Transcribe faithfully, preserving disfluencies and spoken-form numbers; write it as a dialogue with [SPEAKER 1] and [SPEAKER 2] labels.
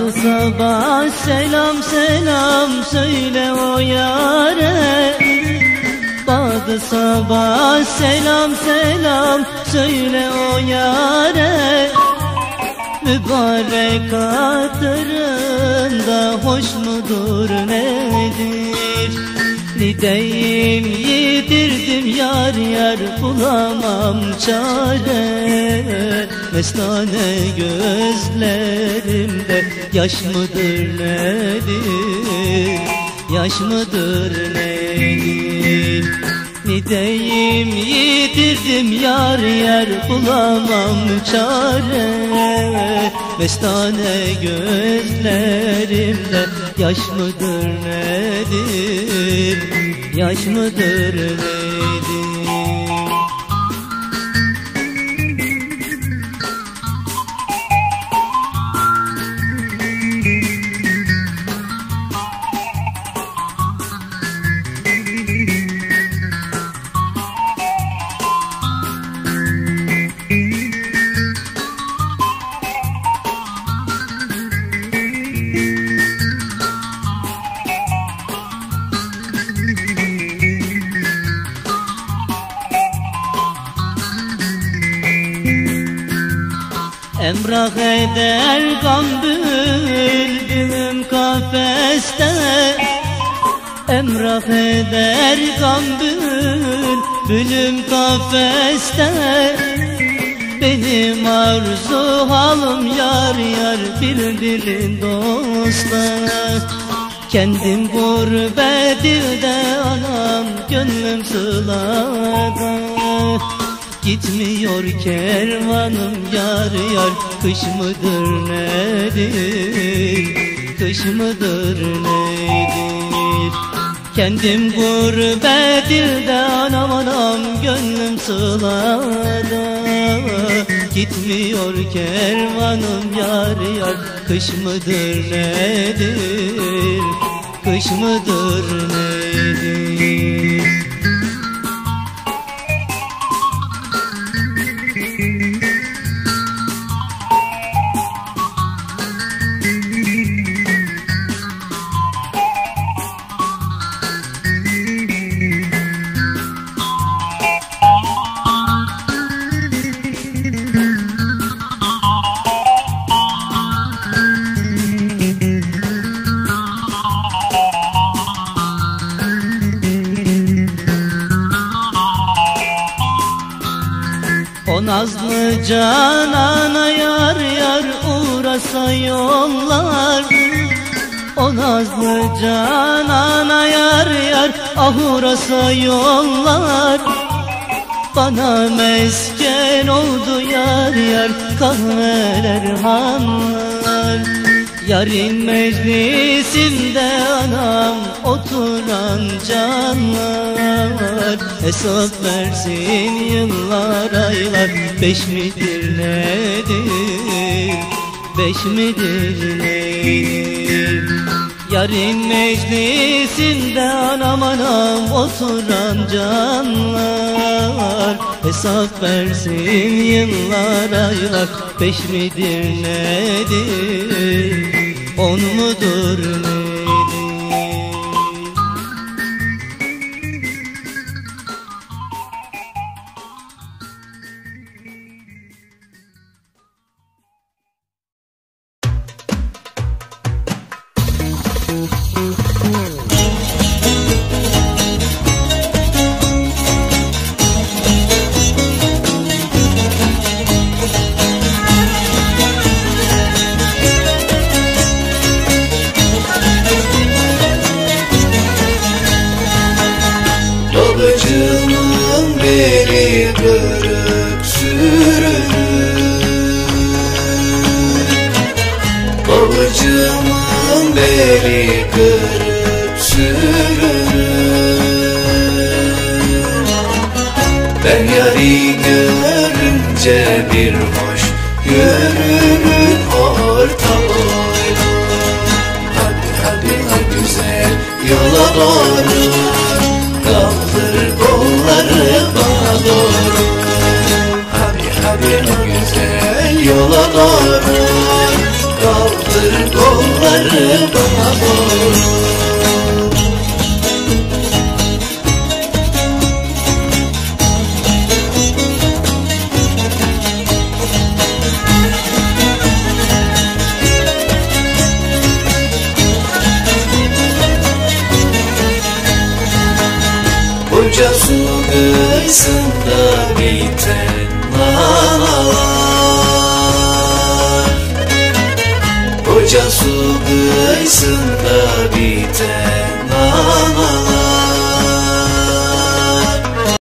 [SPEAKER 1] Badı sabah selam selam söyle o yâre. Badı sabah selam selam söyle o yâre. Mübarek hatırında hoş mudur nedir? Nideyim yitirdim yar yar bulamam çare. Mestane gözlerimde yaş mıdır nedir? Yaş mıdır nedir? Nideyim yitirdim yar yar bulamam çare. Mestane gözlerimde yaş mıdır nedir? Yaş mıdır nedir? Emrah eder gam bülbülüm kafeste. Emrah eder gam bülbülüm kafeste. Benim arzu halım yar yar bir dilin dosta. Kendim gurbetilde anam gönlüm sılada. Gitmiyor kervanım yar yar kış mıdır nedir? Kış mıdır nedir? Kendim gurbetilde anam anam gönlüm sılada. Gitmiyor kervanım yar yar kış mıdır nedir? Kış mıdır nedir? O nazlı canana yar yar uğrasa yollar. O nazlı canana yar yar ah uğrasa yollar. Bana mesken oldu yar yar kahveler hanlar. Yarın meclisinde anam oturan canlar. Hesap versin yıllar aylar beş midir nedir? Beş midir nedir? Yarın meclisinde anam anam oturan canlar. Hesap versin yıllar aylar beş midir nedir? On mudur nedir?
[SPEAKER 2] Babacığımın beli kırık sürünür. Babacığımın beli kırık sürünür. Ben yarı görünce bir hoş yürürüm ortayla. Hadi hadi hadi güzel yola doğru. Kaldır kolları bana doğru. Hadi hadi o güzel yola doğru. Kaldır kaldır kolları bana doğru. Koca su kıyısında biten analar, Koca su kıyısında biten analar.